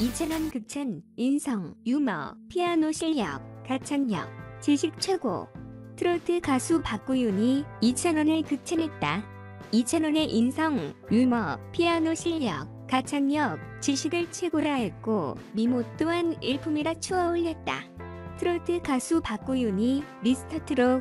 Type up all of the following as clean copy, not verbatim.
이찬원 극찬, 인성, 유머, 피아노 실력, 가창력, 지식 최고. 트로트 가수 박구윤이 이찬원을 극찬했다. 이찬원의 인성, 유머, 피아노 실력, 가창력, 지식을 최고라 했고 미모 또한 일품이라 추어올렸다. 트로트 가수 박구윤이 미스터트롯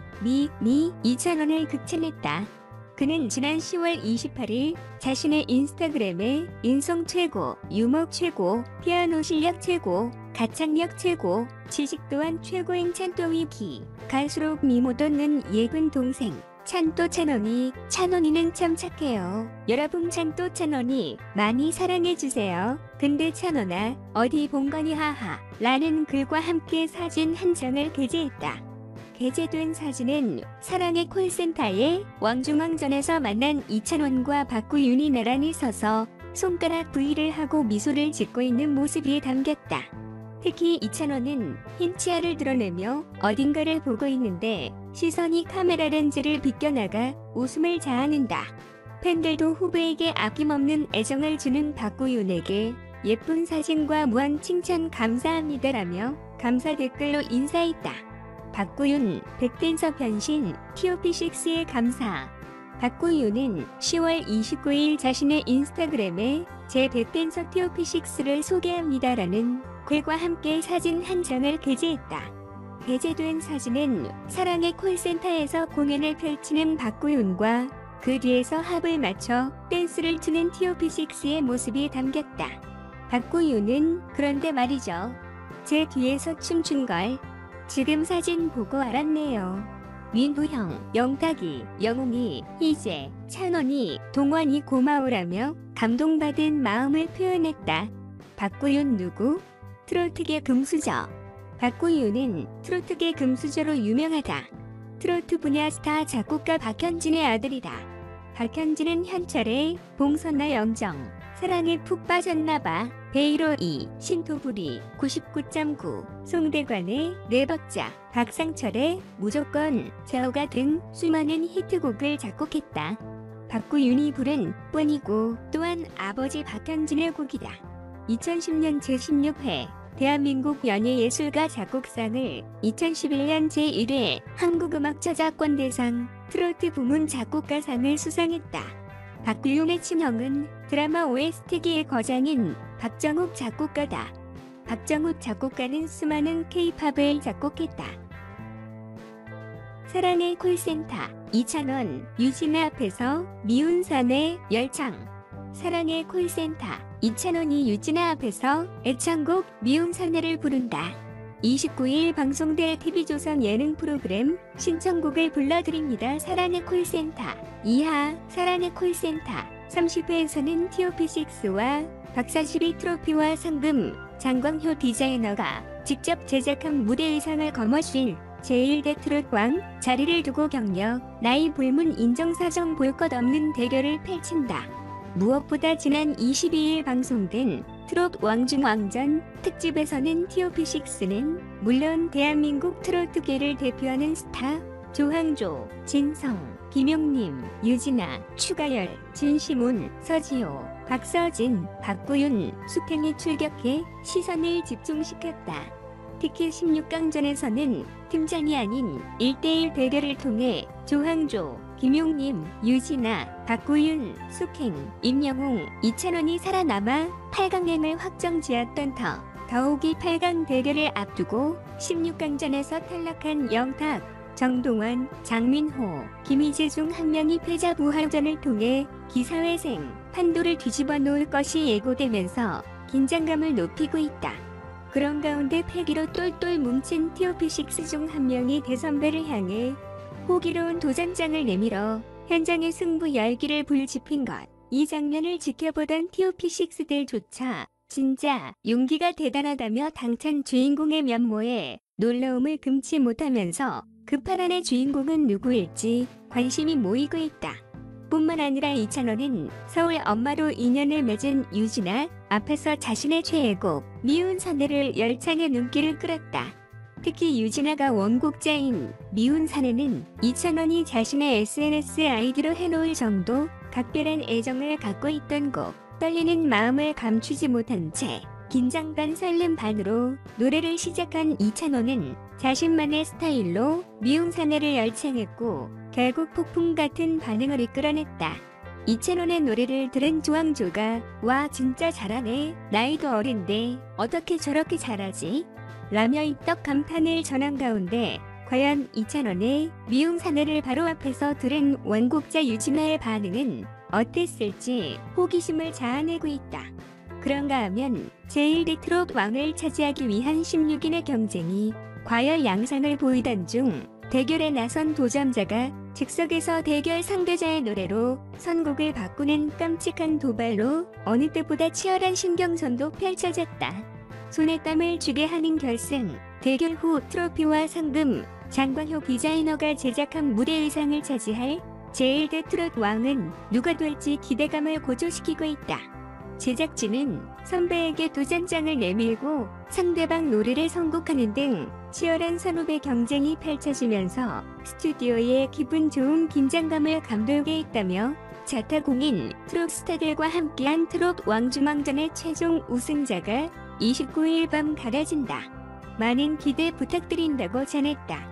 이찬원을 극찬했다. 그는 지난 10월 28일 자신의 인스타그램에 인성 최고, 유머 최고, 피아노 실력 최고, 가창력 최고, 지식 또한 최고인 찬또위기, 갈수록 미모 돋는 예쁜 동생 찬또 찬원이, 찬원이는 참 착해요. 여러분 찬또 찬원이 많이 사랑해주세요. 근데 찬원아 어디 본 거니 하하 라는 글과 함께 사진 한 장을 게재했다. 게재된 사진은 사랑의 콜센터에 왕중왕전에서 만난 이찬원과 박구윤이 나란히 서서 손가락 V를 하고 미소를 짓고 있는 모습이 담겼다. 특히 이찬원은 흰 치아를 드러내며 어딘가를 보고 있는데 시선이 카메라 렌즈를 비껴나가 웃음을 자아낸다. 팬들도 후배에게 아낌없는 애정을 주는 박구윤에게 예쁜 사진과 무한 칭찬 감사합니다라며 감사 댓글로 인사했다. 박구윤, 백댄서 변신, TOP6에 감사. 박구윤은 10월 29일 자신의 인스타그램에 제 백댄서 TOP6를 소개합니다라는 글과 함께 사진 한 장을 게재했다. 게재된 사진은 사랑의 콜센터에서 공연을 펼치는 박구윤과 그 뒤에서 합을 맞춰 댄스를 추는 TOP6의 모습이 담겼다. 박구윤은 그런데 말이죠. 제 뒤에서 춤춘 걸 지금 사진 보고 알았네요. 민부형, 영탁이, 영웅이, 희재, 찬원이, 동원이 고마우라며 감동받은 마음을 표현했다. 박구윤 누구? 트로트계 금수저. 박구윤은 트로트계 금수저로 유명하다. 트로트 분야 스타 작곡가 박현진의 아들이다. 박현진은 현철의 봉선나 영정, 사랑에 푹 빠졌나봐, 베이로 2, 신토부리 99.9, 송대관의 네박자, 박상철의 무조건, 재호가 등 수많은 히트곡을 작곡했다. 박구윤이 부른 뻔이고 또한 아버지 박현진의 곡이다. 2010년 제16회 대한민국 연예예술가 작곡상을 2011년 제1회 한국음악저작권대상 트로트 부문 작곡가상을 수상했다. 박구윤의 친형은 드라마 OST기의 거장인 박정욱 작곡가다. 박정욱 작곡가는 수많은 K-팝을 작곡했다. 사랑의 콜센터, 이찬원, 유진아 앞에서 미운 사내 열창. 사랑의 콜센터, 이찬원이 유진아 앞에서 애창곡 미운 사내를 부른다. 29일 방송될 TV조선 예능 프로그램 신청곡을 불러드립니다. 사랑의 콜센터 2화 사랑의 콜센터 30회에서는 TOP6와 박사시리 트로피와 상금, 장광효 디자이너가 직접 제작한 무대 의상을 거머쥘 제1대 트롯왕 자리를 두고 격려, 나이 불문 인정사정 볼 것 없는 대결을 펼친다. 무엇보다 지난 22일 방송된 트롯 왕중왕전 특집에서는 TOP6는 물론 대한민국 트로트계를 대표하는 스타 조항조, 진성, 김용림, 유진아, 추가열, 진시문, 서지호, 박서진, 박구윤, 수팽이 출격해 시선을 집중시켰다. 특히 16강전에서는 팀장이 아닌 1대1 대결을 통해 조항조, 김용림, 유진아, 박구윤, 수팽, 임영웅, 이찬원이 살아남아 8강행을 확정지었던 더욱이 8강 대결을 앞두고 16강전에서 탈락한 영탁, 정동원, 장민호, 김희재 중 한 명이 패자 부활전을 통해 기사회생, 판도를 뒤집어 놓을 것이 예고되면서 긴장감을 높이고 있다. 그런 가운데 패기로 똘똘 뭉친 TOP6 중 한 명이 대선배를 향해 호기로운 도전장을 내밀어 현장의 승부 열기를 불지핀 것. 이 장면을 지켜보던 TOP6들조차 진짜 용기가 대단하다며 당찬 주인공의 면모에 놀라움을 금치 못하면서 그 파란의 주인공은 누구일지 관심이 모이고 있다. 뿐만 아니라 이찬원은 서울 엄마로 인연을 맺은 유진아 앞에서 자신의 최애곡 미운 사내를 열창의 눈길을 끌었다. 특히 유진아가 원곡자인 미운 사내는 이찬원이 자신의 SNS 아이디로 해놓을 정도 각별한 애정을 갖고 있던 곡. 떨리는 마음을 감추지 못한 채 긴장 반 설렘 반으로 노래를 시작한 이찬원은 자신만의 스타일로 미운 사내를 열창했고 결국 폭풍 같은 반응을 이끌어냈다. 이찬원의 노래를 들은 조항조가 "와 진짜 잘하네. 나이도 어린데 어떻게 저렇게 잘하지?" 라며 입덕 감탄을 전한 가운데 과연 이찬원의 미운 사내를 바로 앞에서 들은 원곡자 유진아의 반응은 어땠을지 호기심을 자아내고 있다. 그런가 하면 제1대 트롯 왕을 차지하기 위한 16인의 경쟁이 과열 양상을 보이던 중 대결에 나선 도전자가 즉석에서 대결 상대자의 노래로 선곡을 바꾸는 깜찍한 도발로 어느 때보다 치열한 신경전도 펼쳐졌다. 손에 땀을 쥐게 하는 결승, 대결 후 트로피와 상금, 장광효 디자이너가 제작한 무대 의상을 차지할 제1대 트롯 왕은 누가 될지 기대감을 고조시키고 있다. 제작진은 선배에게 도전장을 내밀고 상대방 노래를 선곡하는 등 치열한 선후배 경쟁이 펼쳐지면서 스튜디오에 기분 좋은 긴장감을 감돌게 했다며 자타공인 트롯 스타들과 함께한 트롯 왕중왕전의 최종 우승자가 29일 밤 가려진다. 많은 기대 부탁드린다고 전했다.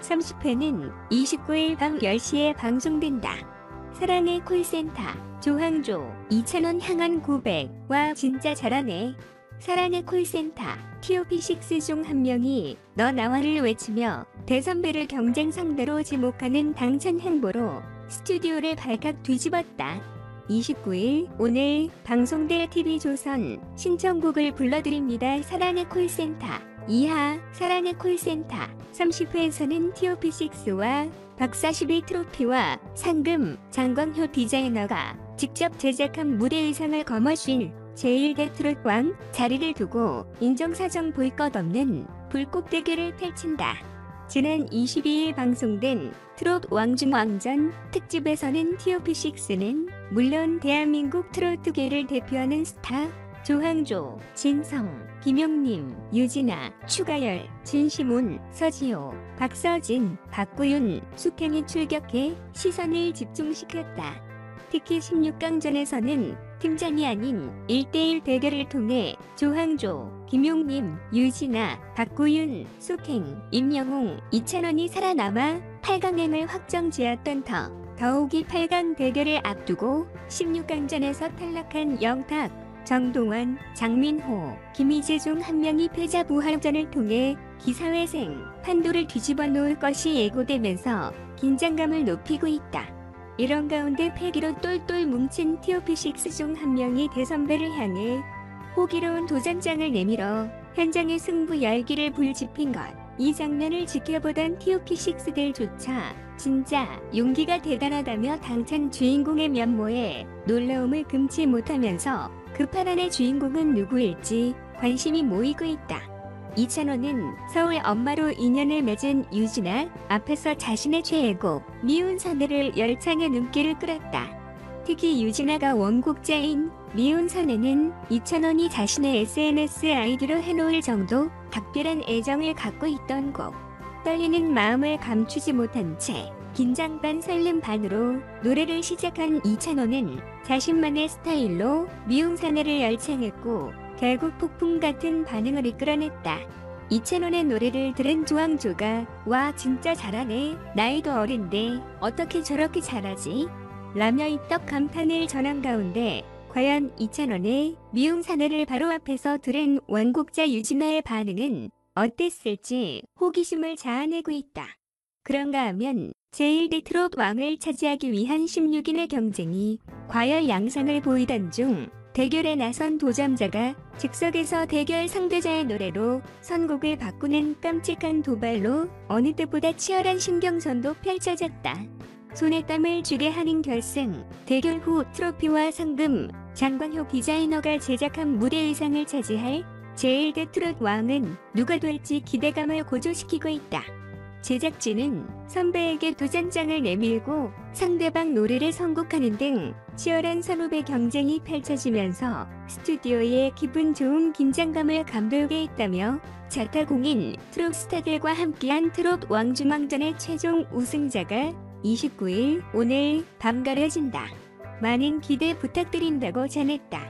30회는 29일 밤 10시에 방송된다. 사랑의 콜센터, 조항조, 이찬원 향한 고백, "와 진짜 잘하네." 사랑의 콜센터, TOP6 중 한 명이 "너 나와를" 외치며 대선배를 경쟁 상대로 지목하는 당찬 행보로 스튜디오를 발칵 뒤집었다. 29일 오늘 방송될 TV조선 신청곡을 불러드립니다. 사랑의 콜센터 2하 사랑의 콜센터 30회에서는 TOP6와 박42 트로피와 상금, 장광효 디자이너가 직접 제작한 무대 의상을 거머쥘 제1대 트롯왕 자리를 두고 인정사정 볼 것 없는 불꽃 대결을 펼친다. 지난 22일 방송된 트롯 왕중왕전 특집에서는 TOP6는 물론 대한민국 트로트계를 대표하는 스타 조항조, 진성, 김용림, 유진아, 추가열, 진시몬, 서지호, 박서진, 박구윤, 숙행이 출격해 시선을 집중시켰다. 특히 16강전에서는 팀전이 아닌 1대1 대결을 통해 조항조, 김용림, 유진아, 박구윤, 숙행, 임영웅, 이찬원이 살아남아 8강행을 확정지었던 더욱이 8강 대결을 앞두고 16강전에서 탈락한 영탁, 정동원, 장민호, 김희재 중 한 명이 패자 부활전을 통해 기사회생, 판도를 뒤집어 놓을 것이 예고되면서 긴장감을 높이고 있다. 이런 가운데 패기로 똘똘 뭉친 TOP6 중 한 명이 대선배를 향해 호기로운 도전장을 내밀어 현장의 승부 열기를 불지핀 것. 이 장면을 지켜보던 TOP6들조차 진짜 용기가 대단하다며 당찬 주인공의 면모에 놀라움을 금치 못하면서 급파란의 주인공은 누구일지 관심이 모이고 있다. 이찬원은 서울 엄마로 인연을 맺은 유진아 앞에서 자신의 최애곡 미운 사내를 열창의 눈길을 끌었다. 특히 유진아가 원곡자인 미운 사내는 이찬원이 자신의 SNS 아이디로 해놓을 정도 각별한 애정을 갖고 있던 곡. 떨리는 마음을 감추지 못한 채 긴장 반 설렘 반으로 노래를 시작한 이찬원은 자신만의 스타일로 미운 사내를 열창했고 결국 폭풍 같은 반응을 이끌어냈다. 이찬원의 노래를 들은 조항조가 "와 진짜 잘하네. 나이도 어린데 어떻게 저렇게 잘하지?" 라며 입덕 감탄을 전한 가운데 과연 이찬원의 미운 사내를 바로 앞에서 들은 원곡자 유진아의 반응은 어땠을지 호기심을 자아내고 있다. 그런가 하면 제1대 트롯 왕을 차지하기 위한 16인의 경쟁이 과열 양상을 보이던 중 대결에 나선 도전자가 즉석에서 대결 상대자의 노래로 선곡을 바꾸는 깜찍한 도발로 어느 때보다 치열한 신경전도 펼쳐졌다. 손에 땀을 쥐게 하는 결승, 대결 후 트로피와 상금, 장광효 디자이너가 제작한 무대 의상을 차지할 제1대 트롯 왕은 누가 될지 기대감을 고조시키고 있다. 제작진은 선배에게 도전장을 내밀고 상대방 노래를 선곡하는 등 치열한 선후배 경쟁이 펼쳐지면서 스튜디오에 기분 좋은 긴장감을 감돌게 했다며 자타공인 트롯 스타들과 함께한 트롯 왕중왕전의 최종 우승자가 29일 오늘 밤 가려진다. 많은 기대 부탁드린다고 전했다.